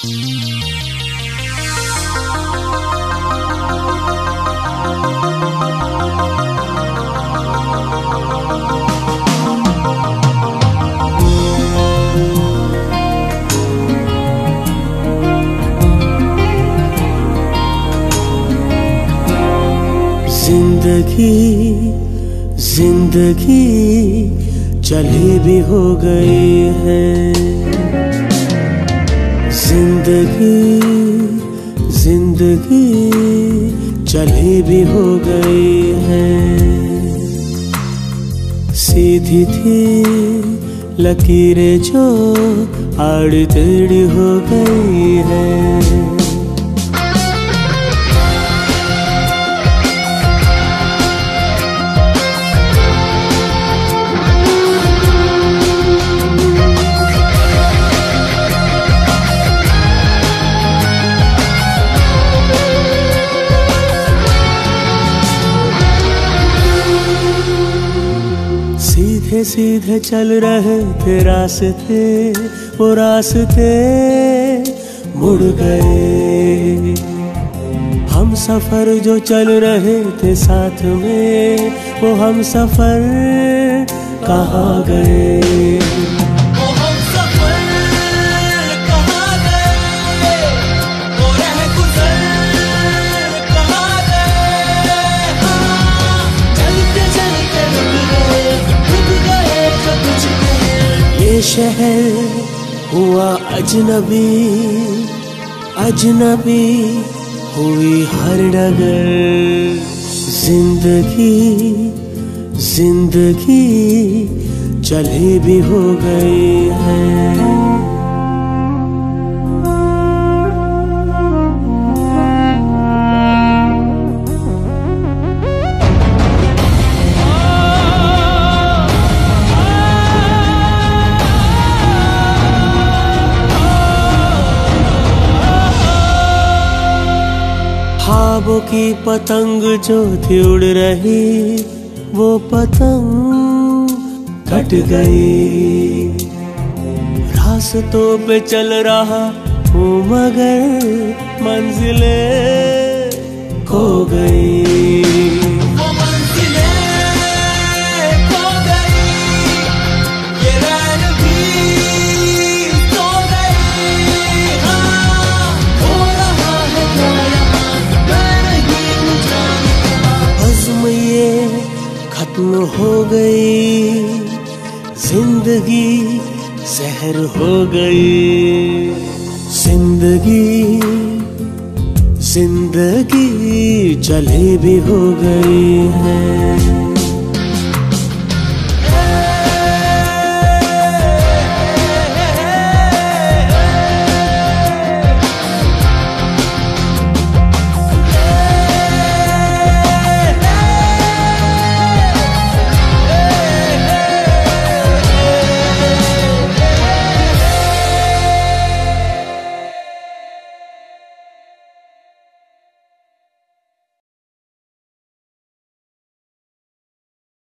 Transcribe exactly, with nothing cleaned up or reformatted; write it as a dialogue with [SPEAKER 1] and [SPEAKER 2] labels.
[SPEAKER 1] जिंदगी जिंदगी चली भी हो गई है, जिंदगी जिंदगी चली भी हो गई है। सीधी थी लकीरें जो आड़ी टेढ़ी हो गई है। सीधे सीधे चल रहे थे रास्ते, वो रास्ते मुड़ गए। हम सफर जो चल रहे थे साथ में, वो हम सफर कहाँ गए। ये शहर हुआ अजनबी, अजनबी हुई हर डगर। जिंदगी जिंदगी चली भी हो गई है। ख्वाबों की पतंग जो थी उड़ रही, वो पतंग कट गई। रास्तों पे चल रहा हूँ मगर मंजिलें खो गई। खत्म हो गई जिंदगी, जहर हो गई। जिंदगी जिंदगी चली भी हो गई है।